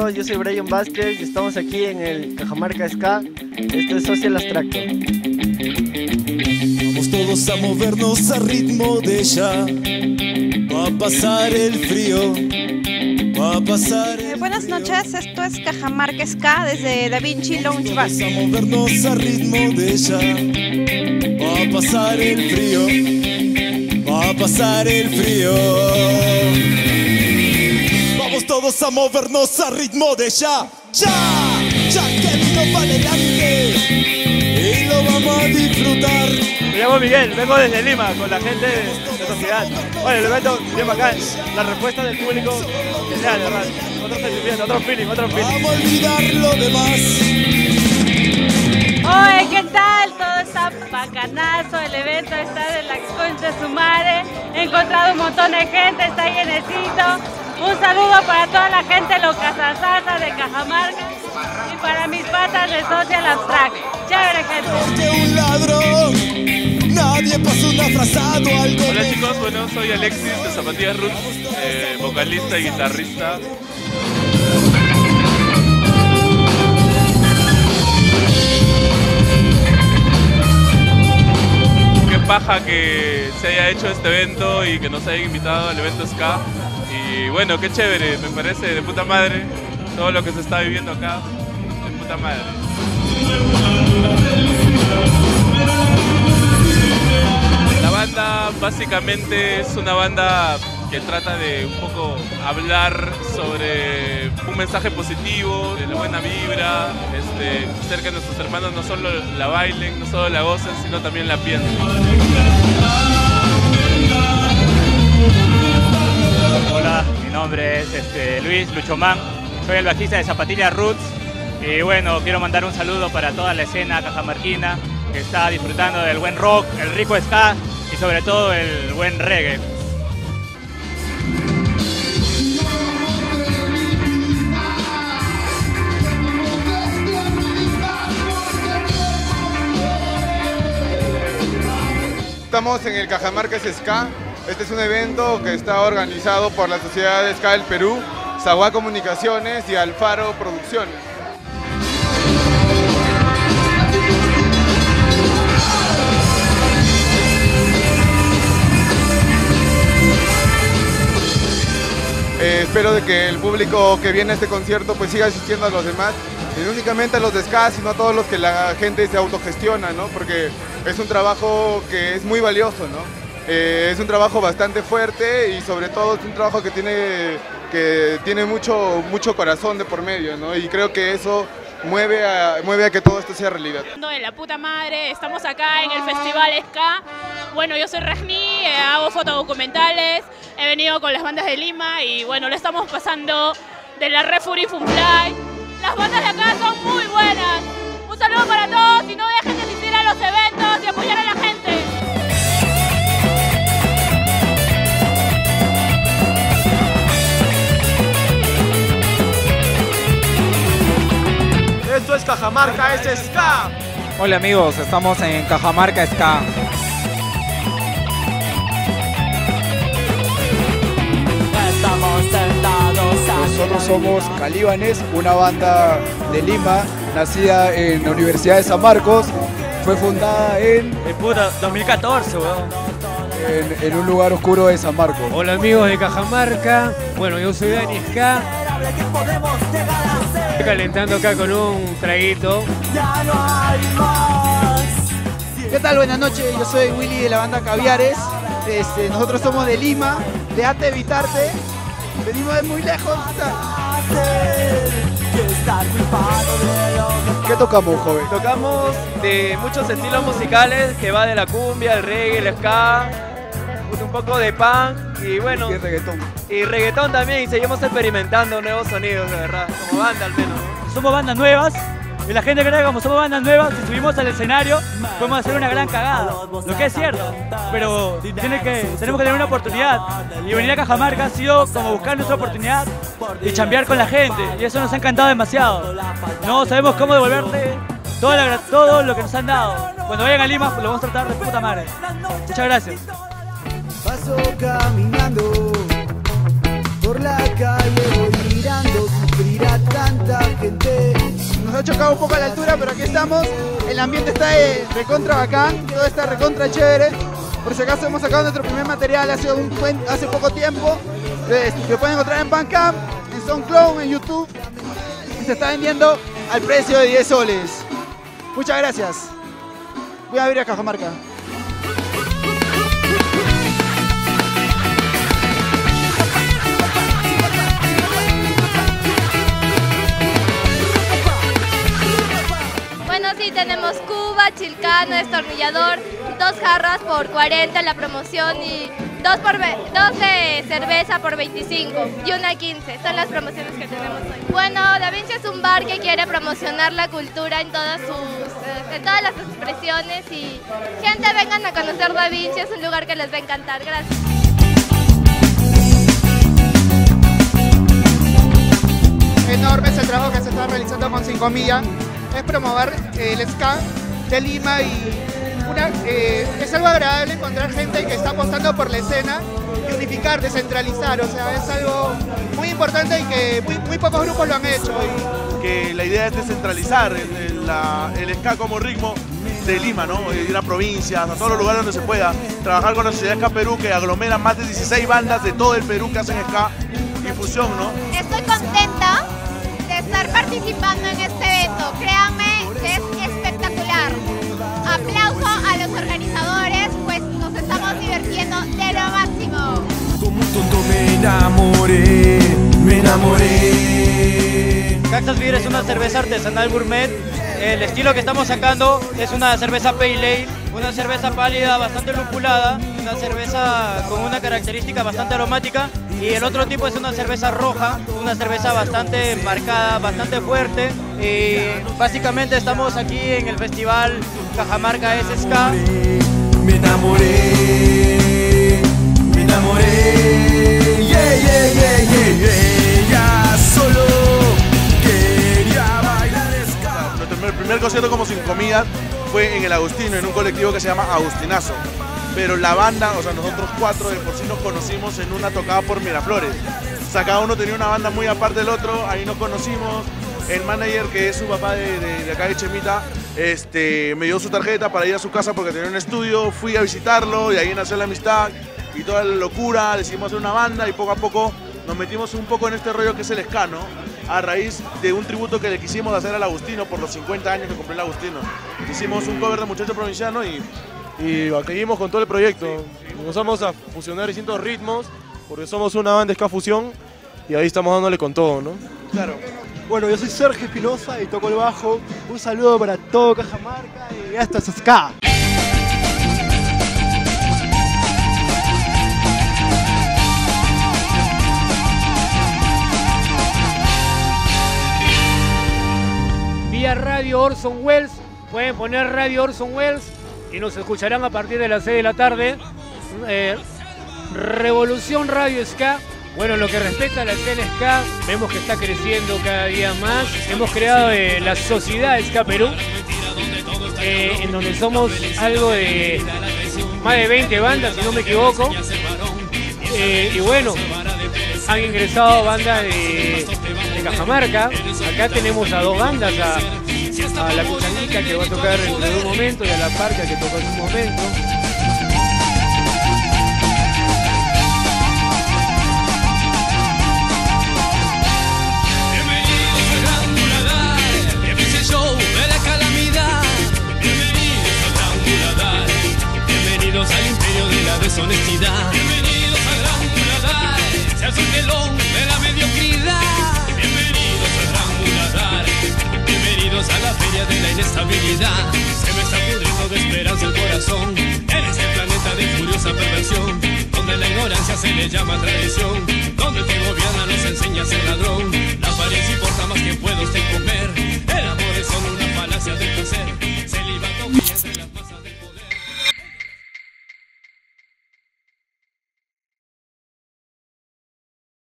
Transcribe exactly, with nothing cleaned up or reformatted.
amigos, yo soy Brian Vázquez y estamos aquí en el Cajamarca Ska. Esto es Social Abstracto. Vamos todos a movernos a ritmo de ella. Va a pasar el frío. Va a pasar el eh, Buenas frío. noches, esto es Cajamarca Ska desde Da Vinci Lounge Bar. Vamos a movernos a ritmo de ella. Va a pasar el frío. Va a pasar el frío. Vamos todos a movernos a ritmo de ya. Ya, ya que vino para adelante. Y lo vamos a disfrutar. Me llamo Miguel, vengo desde Lima con la gente de, de Sociedad. Bueno, el evento bien bacán, la respuesta del público, genial, ¿verdad? Otro sentimiento, otro feeling, otro feeling. Vamos a olvidar lo demás. Oye, ¿qué tal? Todo está bacanazo, el evento está de la concha de su madre. He encontrado un montón de gente, está llenecito. Un saludo para toda la gente locazazaza de Cajamarca y para mis patas de Social Abstract. Chévere, gente. Porque un ladrón, nadie pasó un afrasado algo. Hola chicos, bueno, soy Alexis de Zapatillas Roots, eh, vocalista y guitarrista. Qué paja que se haya hecho este evento y que nos hayan invitado al evento Ska. Y bueno, qué chévere, me parece de puta madre todo lo que se está viviendo acá, de puta madre. La banda básicamente es una banda que trata de un poco hablar sobre un mensaje positivo, de la buena vibra, este, hacer que nuestros hermanos no solo la bailen, no solo la gocen, sino también la piensen. Hola, mi nombre es este, Luis Luchomán, soy el bajista de Zapatillas Roots y bueno, quiero mandar un saludo para toda la escena cajamarquina que está disfrutando del buen rock, el rico ska y sobre todo el buen reggae. Estamos en el Cajamarca Ska. Este es un evento que está organizado por la Sociedad de Ska del Perú, Zaguá Comunicaciones y Alfaro Producciones. Eh, espero de que el público que viene a este concierto pues siga asistiendo a los demás, y no únicamente a los de Ska, sino a todos los que la gente se autogestiona, ¿no? Porque es un trabajo que es muy valioso, ¿no? Eh, es un trabajo bastante fuerte y sobre todo es un trabajo que tiene, que tiene mucho, mucho corazón de por medio, ¿no? Y creo que eso mueve a, mueve a que todo esto sea realidad. De la puta madre, estamos acá en el Festival Ska. Bueno, yo soy Rajni, eh, hago fotodocumentales, he venido con las bandas de Lima y bueno, lo estamos pasando de la Refuri Funfly. Las bandas de acá son muy buenas. Un saludo para todos y no dejen de asistir a los eventos y apoyar a la gente. Esto es Cajamarca, es Ska. Hola amigos, estamos en Cajamarca Ska. Nosotros somos Calíbanes, una banda de Lima, nacida en la Universidad de San Marcos. Fue fundada en... En puta, dos mil catorce, weón. En, en un lugar oscuro de San Marcos. Hola amigos de Cajamarca, bueno yo soy Dani Ska. Estoy calentando acá con un traguito. ¿Qué tal? Buenas noches, yo soy Willy de la banda Caviares. Este, nosotros somos de Lima, de Ate Evitarte. Venimos de muy lejos. ¿Qué tocamos, joven? Tocamos de muchos estilos musicales, que va de la cumbia, el reggae, el ska, un poco de punk y bueno... Y reggaetón. Y reggaetón también, y seguimos experimentando nuevos sonidos, de verdad, como banda al menos. Somos bandas nuevas, y la gente cree que como somos bandas nuevas, si subimos al escenario, podemos hacer una gran cagada, lo que es cierto, pero tiene que, tenemos que tener una oportunidad, y venir a Cajamarca ha sido como buscar nuestra oportunidad y chambear con la gente, y eso nos ha encantado demasiado. No sabemos cómo devolverle todo, la, todo lo que nos han dado. Cuando vayan a Lima, lo vamos a tratar de puta madre. Muchas gracias. Paso caminando por la calle, voy mirando, sufrir a Nos ha chocado un poco a la altura, pero aquí estamos. El ambiente está de recontra bacán, todo está recontra chévere. Por si acaso hemos sacado nuestro primer material hace, un, hace poco tiempo. Lo pueden encontrar en Bandcamp, en SoundCloud, en YouTube. Y se está vendiendo al precio de diez soles. Muchas gracias. Voy a abrir a Cajamarca. Bueno, sí, tenemos Cuba, Chilcano, Destornillador, dos jarras por cuarenta en la promoción y dos, por dos de cerveza por veinticinco y una quince. Son las promociones que tenemos hoy. Bueno, Da Vinci es un bar que quiere promocionar la cultura en todas sus, en todas las expresiones y gente, vengan a conocer Da Vinci, es un lugar que les va a encantar. Gracias. Enorme es el trabajo que se está realizando con cinco millas. Es promover eh, el ska de Lima y una, eh, es algo agradable encontrar gente que está apostando por la escena y unificar, descentralizar, o sea, es algo muy importante y que muy, muy pocos grupos lo han hecho. Y... que la idea es descentralizar el, el, la, el ska como ritmo de Lima, ¿no? Ir a provincias, a todos los lugares donde se pueda, trabajar con la Sociedad Ska Perú, que aglomera más de dieciséis bandas de todo el Perú que hacen ska y fusión, ¿no? Estoy contenta de estar participando en este evento, créanme que es espectacular. Aplauso a los organizadores, pues nos estamos divirtiendo de lo máximo. Como un tonto me enamoré, me enamoré. Cactus Beer es una cerveza artesanal gourmet. El estilo que estamos sacando es una cerveza pale ale, una cerveza pálida bastante lupulada, una cerveza con una característica bastante aromática, y el otro tipo es una cerveza roja, una cerveza bastante marcada, bastante fuerte. Y básicamente estamos aquí en el festival Cajamarca es Ska. Me enamoré, me enamoré, yeah, yeah, yeah, yeah, yeah, ya solo quería bailar ska. Nuestro primer concierto como Sin Comidas fue en el Agustino, en un colectivo que se llama Agustinazo. Pero la banda, o sea, nosotros cuatro de por sí nos conocimos en una tocada por Miraflores. O sea, cada uno tenía una banda muy aparte del otro, ahí nos conocimos. El manager, que es su papá de, de, de acá de Chemita, este, me dio su tarjeta para ir a su casa porque tenía un estudio, fui a visitarlo y ahí nació la amistad y toda la locura, decidimos hacer una banda y poco a poco nos metimos un poco en este rollo que es el ska, ¿no? A raíz de un tributo que le quisimos hacer al Agustino por los cincuenta años que cumplió el Agustino. Hicimos un cover de Muchacho Provinciano y... y seguimos con todo el proyecto. Nos vamos a fusionar distintos ritmos porque somos una banda de ska fusión y ahí estamos dándole con todo, ¿no? Claro. Bueno, yo soy Sergio Espinosa y toco el bajo. Un saludo para todo Cajamarca y hasta Ska. Vía Radio Orson Welles, pueden poner Radio Orson Welles y nos escucharán a partir de las seis de la tarde. Eh, Revolución Radio Ska. Bueno, en lo que respecta a la escena ska, vemos que está creciendo cada día más. Hemos creado eh, la Sociedad Ska Perú, eh, en donde somos algo de más de veinte bandas, si no me equivoco. Eh, y bueno, han ingresado bandas de, de Cajamarca. Acá tenemos a dos bandas, a, a La Cuchanica, que va a tocar dentro de un momento, y a La Parca, que toca en un momento. Al imperio de la deshonestidad. Bienvenidos al Gran Muladar, se hace un telón de la mediocridad. Bienvenidos al Gran Muladar, bienvenidos a la feria de la inestabilidad. Se me está pudriendo de esperanza el corazón en este planeta de furiosa perversión, donde la ignorancia se le llama tradición, donde el que gobierna nos enseña a ser ladrón. La apariencia